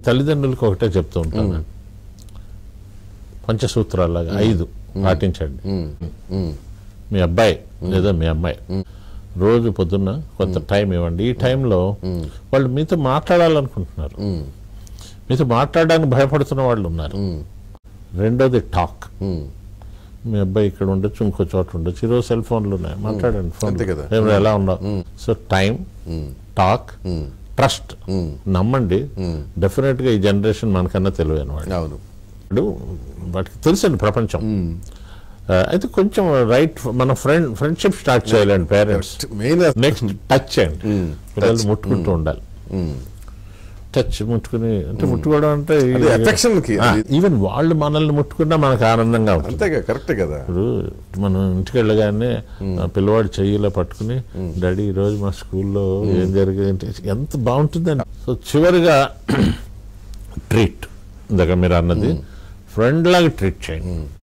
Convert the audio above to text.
తల్లిదండ్రులకు ఒకటే చెప్తూ ఉంటాను, పంచసూత్రాలాగా 5 పాటించండి. మీ అబ్బాయి లేదా మీ అమ్మాయి రోజు పొద్దున్న కొంత టైం ఇవ్వండి. ఈ టైంలో వాళ్ళు మీతో మాట్లాడాలనుకుంటున్నారు, మీతో మాట్లాడడానికి భయపడుతున్న వాళ్ళు ఉన్నారు. రెండోది టాక్. మీ అబ్బాయి ఇక్కడ ఉండొచ్చు, ఇంకో చోట ఉండొచ్చు, ఈరోజు సెల్ ఫోన్లు ఉన్నాయి, మాట్లాడండి, ఫోన్ ఎలా ఉన్నావు. So time, talk, trust. నమ్మండి. డెఫినెట్గా ఈ జనరేషన్ మనకన్నా తెలివైన వాడు. వాటికి తెలుసండి ప్రపంచం. అయితే కొంచెం రైట్ మన ఫ్రెండ్షిప్ స్టార్ట్ చేయాలండి పేరెంట్స్. నెక్స్ట్ టచ్ చేయండి, పిల్లలు ముట్టుకుంటూ ఉండాలి. టచ్ ముట్టుకుని అంటే ముట్టుకోవడం అంటే ఈవెన్ వాళ్ళు మనల్ని ముట్టుకున్నా మనకు ఆనందంగా ఉంటుంది. కరెక్ట్ కదా. ఇప్పుడు మనం ఇంటికి వెళ్ళగానే పిల్లవాడు చెయ్యిలో పట్టుకుని డాడీ ఈరోజు మా స్కూల్లో ఏం జరిగింది ఎంత బాగుంటుందండి. సో చివరిగా ట్రీట్, ఇందాక మీరు అన్నది ఫ్రెండ్ లాగా ట్రీట్ చేయండి.